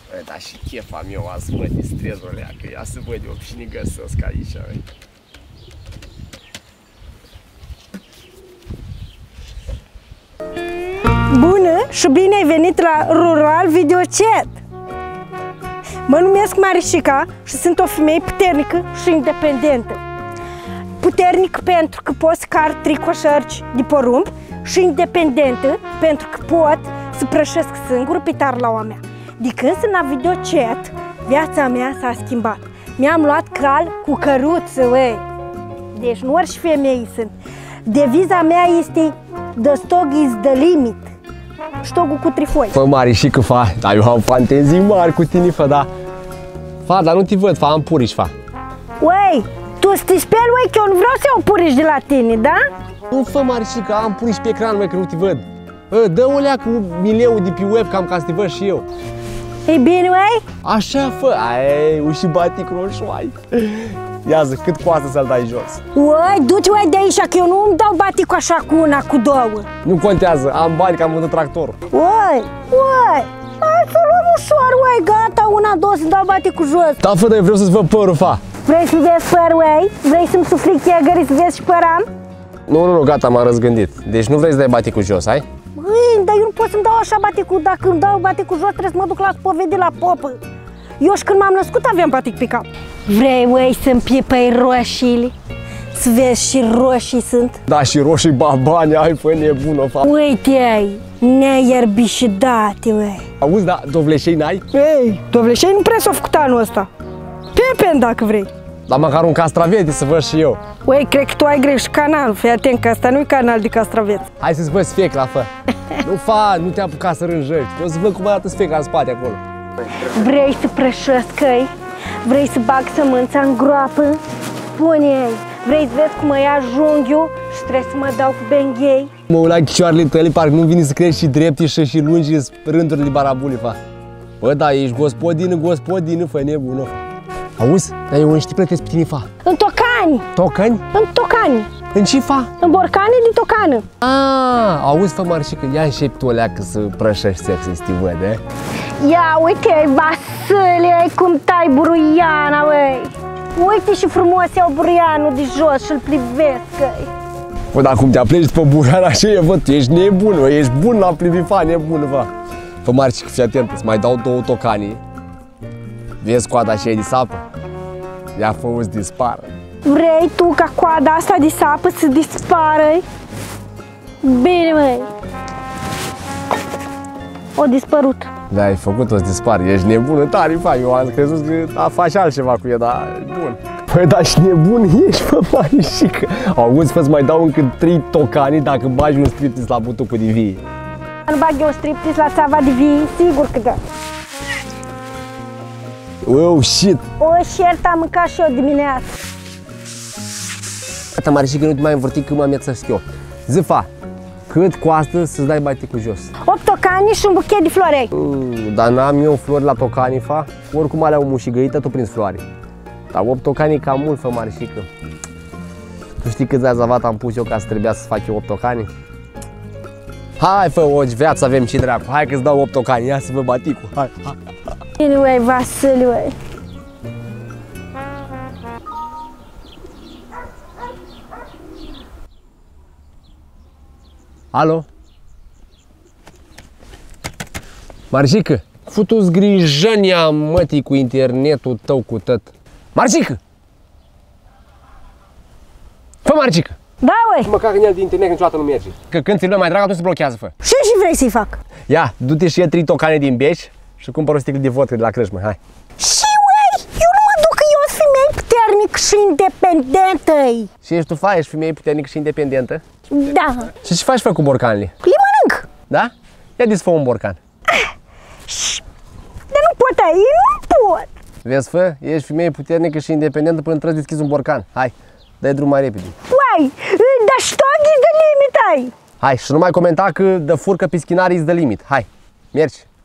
Bă, dar și chef am eu azi, mă, distrez o leacă. Ia să văd eu cine găsesc aici, bă. Bună și bine ai venit la Rural Video Chat! Mă numesc Marișica și sunt o femeie puternică și independentă. Puternic pentru că pot să car tricoșărci de porumb și independentă pentru că pot să prășesc singură pe tarlaua mea. De când sunt la video chat, viața mea s-a schimbat. Mi-am luat cal cu căruță, uei. Deci nu orice femei sunt. Deviza mea este The stock is the limit. Stogul cu trifoi. Fă, Marișică, fa, dar eu am fantezii mari cu tine, fă, da. Fa, dar nu te văd, fa, am purici, fa. Uei, tu să te speli, uei, că eu nu vreau să iau purici de la tine, da? Nu, fă, Marișică, am purici pe ecran, măi, că nu te văd. Dă o leacă mileu de pe webcam ca să te văd și eu. Ei bine, uei? Așa, fă, ai, uși batic roșoai. Ia zi, cât coastă să-l dai jos? Uai, du-te, uai, de aici, că eu nu îmi dau baticul așa cu una, cu două. Nu contează, am bani că am vândut tractorul. Uai, hai să luăm ușor, uai, gata, una, două, să dau baticul jos. Da, fă, dar eu vreau să-ți văd părul, fa. Vrei să vezi păr, uai? Vrei să-mi sufli chegării să vezi și păram? Nu, gata, m-am răzgândit. Deci nu vrei să dai baticul jos, ai? Băi, dar eu nu pot să-mi dau așa baticul, dacă îmi dau baticul jos trebuie să mă duc la spovedie la popă. Eu și când m-am născut aveam batic pe cap. Vrei, uai, să-mi pipăi roșiile? Să vezi și roșii sunt? Da, și roșii babani, ai, fă, nebună, fa. Uite-ai, neierbișidate, uai. Auzi, da, dovleșei n-ai? Ei, dovleșei nu prea s-au făcut anul ăsta. Pepen, dacă vrei. Dar măcar un castravete să văd și eu. Uei, cred că tu ai greșit canal, fii atent că asta nu e canal de castraveți. Hai să-ți văd sfecla, fă. Nu, fa, nu te apuca să rânjești. Vreau să văd cum arată sfecla în spate acolo. Vrei să prășesc-i? Vrei să bag sămânța în groapă? Pune-i! Vrei să vezi cum îi ajung eu și trebuie să mă dau cu benghei? Mă uit la chicioarele tale, parcă nu vine să crezi și drepti și lungi rândurile de barabule, fa. Bă, da, ești gospodină, fă, nebună, fa. Auzi? Dar eu în ce plătesc pe tine, fa? În tocani! Tocani? În tocani! În ce, fa? În borcane de tocană! Auzi, fă, Marișică, ia înșepi tu o leacă să prășești sexul, să te văd, eh? Ia uite, Vasile, cum tai buruiana, băi! Uite și frumos iau buruianul de jos și-l privesc, băi! Bă, dar cum te apleci pe buruiana așa, eu văd, tu ești nebun, bă, ești bun la privifa, nebună, fa. Fă, Marișică, fii atent, îți mai dau 2 tocani. Vezi coada aceea de sapă? Ia fă-o să dispară. Vrei tu ca coada asta de sapă să dispară? Bine, măi! O dispărut. Da, ai făcut-o să dispară, ești nebună tare, fa, eu am crezut că faci altceva cu ea, dar bun. Păi, dar și nebun ești, fă, Marișică. Auzi, fă-ți mai dau încă 3 tocani dacă bagi un striptease la butucul de vie. Nu bag eu striptease la țava de vie? Sigur că da. Oh, shit! O șert am mâncat și eu dimineața. Gata, Marișică, nu te mai învârti că mă amețesc eu. Zi, fa, cât coastă să-ți dai baticul jos? 8 tocani și un buchet de florei. Dar n-am eu flori la tocani, fa. Oricum alea o mușigăită, tu prins floare. Dar 8 tocani e cam mult, fă, Marișică. Tu știi câți zavat am pus eu ca să trebuia să fac eu 8 tocani? Hai, fă, o viață avem și dracu. Hai că-ți dau 8 tocani, ia să vă baticul. Hai. Bine, uai, Vasile, uai. Alo? Marișică, futu-ți grijănia, mătii, cu internetul tău cu tăt. Marișică! Fă, Marișică! Da, uai. Măcar în el de internet niciodată nu merge. Că când ți-l mai drag, atunci se blochează, fă. Și vrei să-i fac? Ia, du-te și ia 3 tocane din beci și cumpără o sticlă de vodcă de la Crâșmă, hai. Și, uai, eu nu mă duc, că eu sunt femeie puternic și independentă. Și ești tu, fa, ești femeie puternică și independentă? Da. Și ce faci, fă, cu borcanele? Le mănânc. Da? Ia disfă un borcan. Dar nu pot aici, nu pot. Vezi, fă, ești femeie puternică și independentă până trebuie să deschizi un borcan. Hai, dai drum mai repede. Uai, dar stock is the limit ai. Hai, și nu mai comenta că de furcă piscinarii is the limit. Hai, mergi.